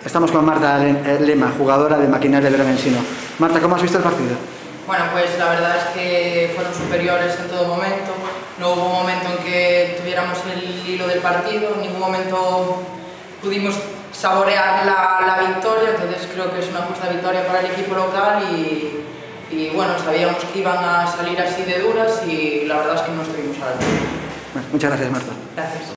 Estamos con Marta Lema, jugadora de Maquinaria Bergantiños. Marta, ¿cómo has visto el partido? Bueno, pues la verdad es que fueron superiores en todo momento. No hubo un momento en que tuviéramos el hilo del partido, en ningún momento pudimos saborear la victoria, entonces creo que es una justa victoria para el equipo local y bueno, sabíamos que iban a salir así de duras y la verdad es que no estuvimos a la altura. Bueno, muchas gracias, Marta. Gracias.